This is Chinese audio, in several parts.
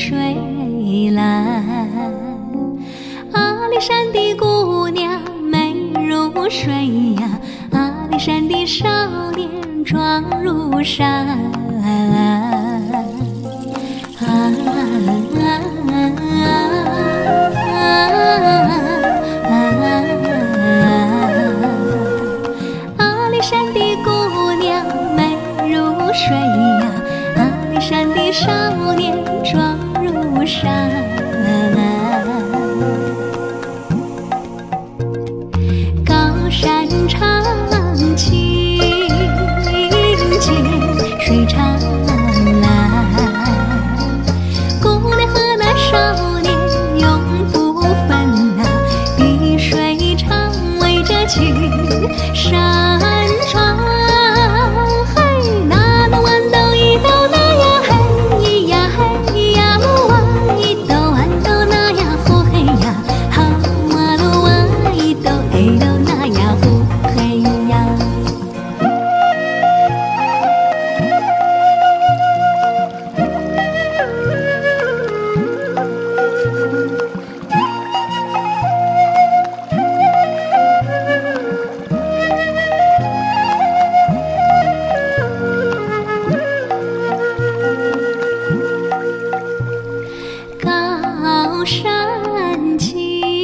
水蓝。阿里山的姑娘美如水呀，阿里山的少年壮如山。阿里山的姑娘美如水呀，阿里山的少年壮如山。高山长青涧，水长蓝。姑娘和那少年永不分呐，碧水长围着青山川。嘿，那那豌豆一豆那呀嘿咿呀嘿咿呀噜哇，一豆豌豆那呀呼嘿呀，好哇噜哇，一豆哎豆那呀呼嘿呀。高山青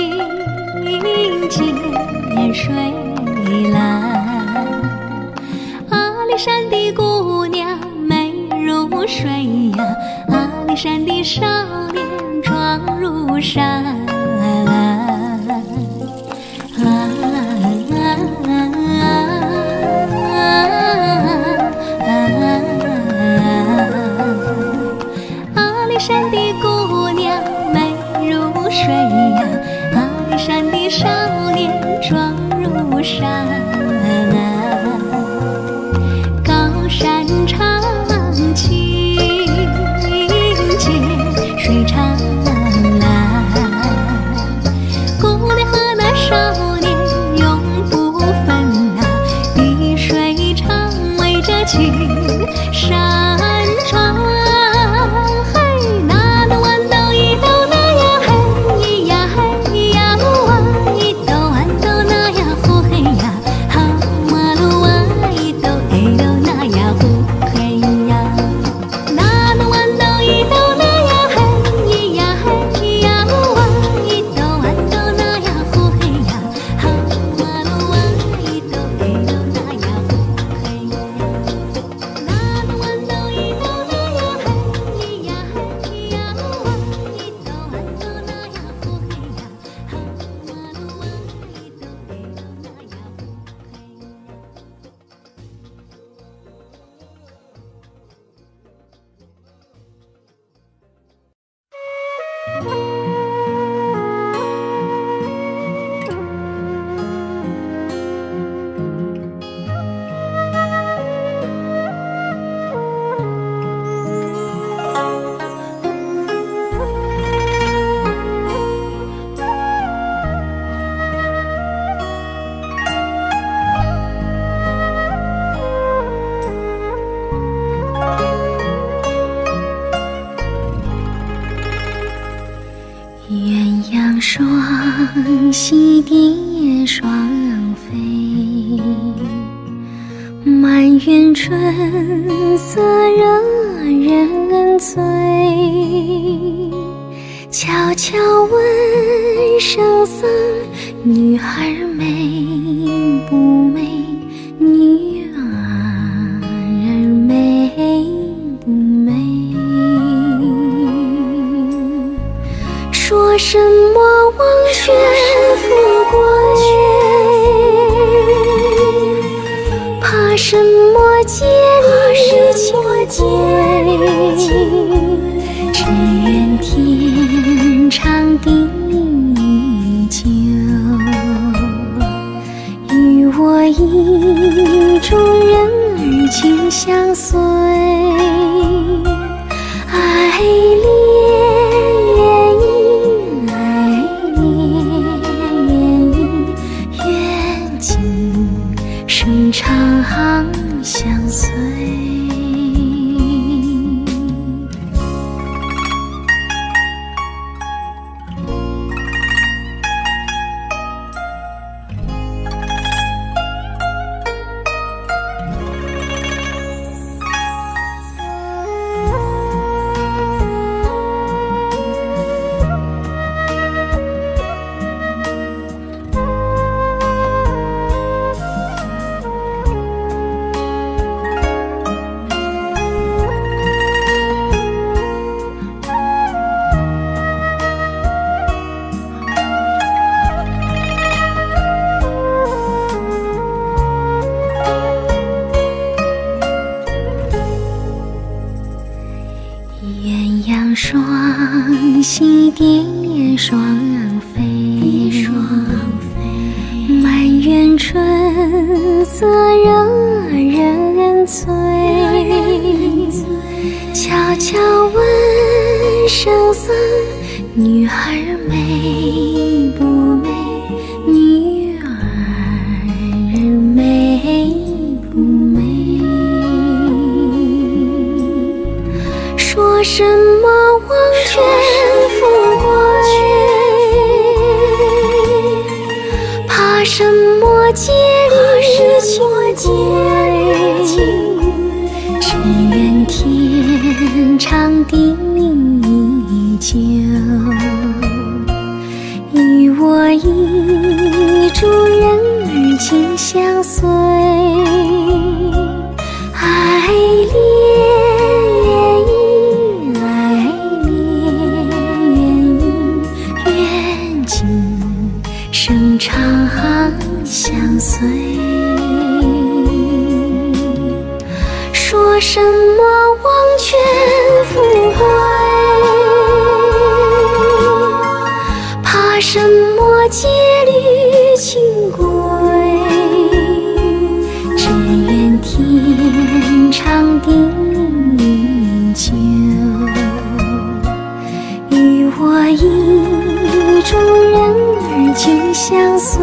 涧水蓝，阿里山的姑娘美如水呀，阿里山的少年壮如山。阿里山的姑娘美如水呀，阿里山的少年壮如山。高山长青涧，水长蓝。姑娘和那少年永不分呐，碧水长围着青山川。嘿，那那豌豆一豆那呀嘿咿呀嘿咿呀噜哇，一豆豌豆那呀呼嘿呀，好哇噜哇，一豆哎豆那呀呼嘿呀。那那豌豆一豆那呀嘿咿呀嘿咿呀噜哇，一豆豌豆那呀呼嘿呀，好哇噜哇，一豆哎豆那呀呼嘿呀。那那豌豆一豆那呀嘿咿呀嘿咿呀噜哇，一豆豌豆那呀呼嘿呀，好哇噜哇，一豆哎豆那呀呼嘿呀。 鸳鸯双栖蝶双飞，满园春色惹人醉。悄悄问圣僧，女孩美不美？女儿美不美？说什么王玄富贵，怕什么戒律情，只愿天长地久，与我意中人儿情相随。爱恋愿今生长相随。 溪蝶双飞，满园春色惹人醉。悄悄问圣僧，女儿美不美？女儿美不美？说什么王权富贵，怕什么戒律清规？只愿天长地久，与我意中人儿紧相随。爱恋愿今生长相随。说什么王权富贵，怕什么戒律清规？只愿天长地久，与我意中人儿紧相随。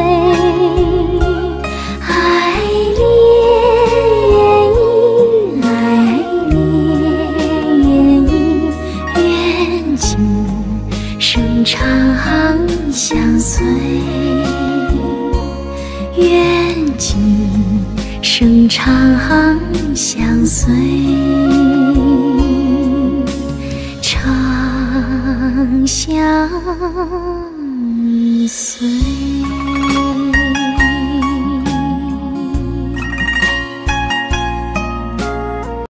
长相随，愿今生长相随，长相